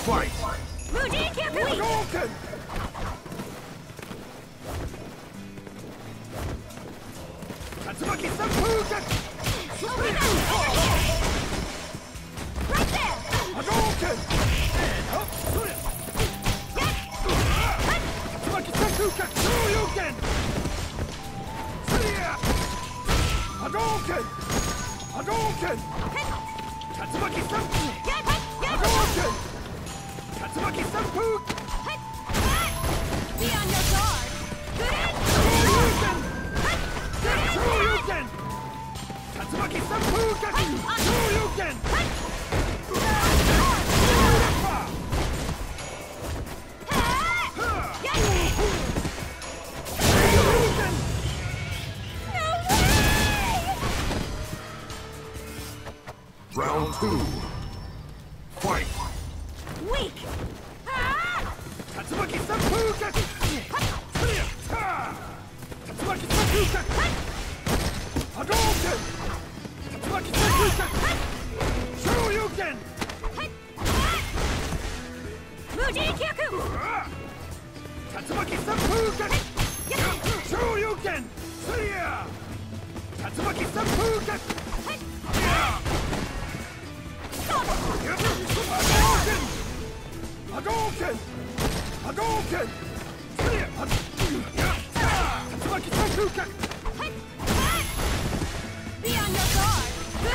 Fight! Hadouken! Tatsumaki Sanfuken! Right there! Hadouken! Tatsumaki Sanfuken! Shoryuken! Hadouken! Hadouken! Tatsumaki Sanfuken! Hadouken! Tatsumaki Sanfuken! Be on your guard! Shoryuken! Shoryuken! Tatsumaki Sanfuken! Shoryuken! Round 2. Fight! Weak! Tatsumaki Sanfuken! Tatsumaki Sanfuken! Hadouken! Tatsumaki Sanfuken! Shoryuken! Mujikyaku! Tatsumaki Sanfuken! Shoryuken! Tatsumaki Sanfuken! Hadouken! Hadouken! Hadouken! Tatsumaki Sanfuken! Be on your guard!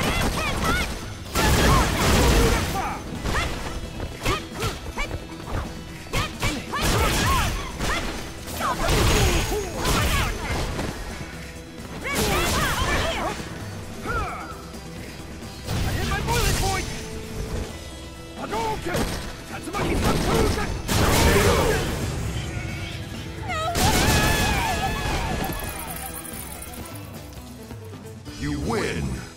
I hit my boiling point! Hadouken! Tatsumaki Sanfuken! You win!